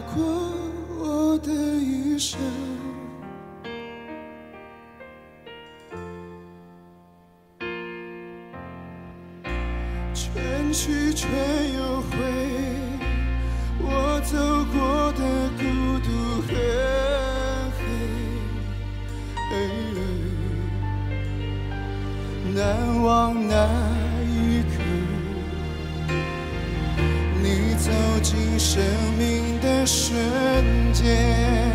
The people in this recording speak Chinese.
过我的一生。春去春又回，我走过的孤独和黑，难忘那一刻，你走进生命的瞬间。